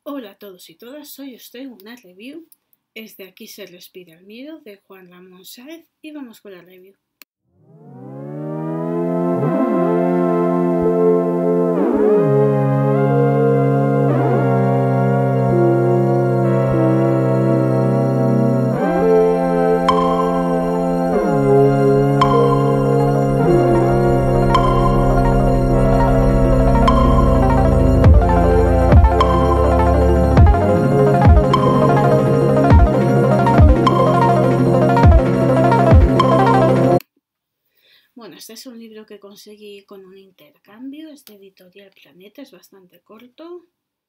Hola a todos y todas, hoy os traigo una review. Es de Aquí se respira el miedo de Juan Ramón Sáenz y vamos con la review. Bueno, este es un libro que conseguí con un intercambio, es de Editorial Planeta, es bastante corto,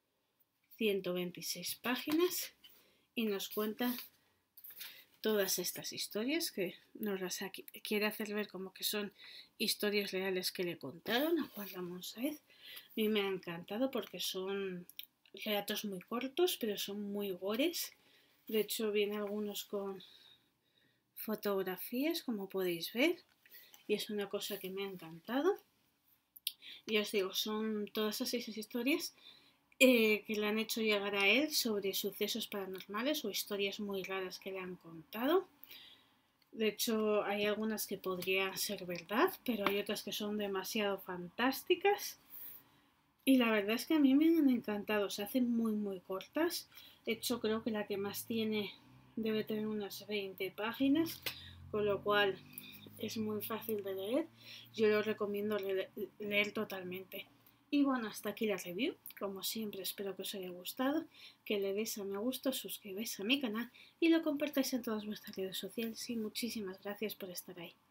126 páginas y nos cuenta todas estas historias que nos las quiere hacer ver como que son historias reales que le contaron a Juan Ramón Sáenz. A mí me ha encantado porque son relatos muy cortos, pero son muy gores. De hecho, vienen algunos con fotografías, como podéis ver, y es una cosa que me ha encantado. Y os digo, son todas esas historias que le han hecho llegar a él sobre sucesos paranormales o historias muy raras que le han contado. De hecho, hay algunas que podrían ser verdad, pero hay otras que son demasiado fantásticas. Y la verdad es que a mí me han encantado, se hacen muy cortas. De hecho, creo que la que más tiene debe tener unas 20 páginas, con lo cual es muy fácil de leer. Yo lo recomiendo leer totalmente. Y bueno, hasta aquí la review. Como siempre, espero que os haya gustado, que le deis a me gusta, suscribáis a mi canal y lo compartáis en todas vuestras redes sociales. Y muchísimas gracias por estar ahí.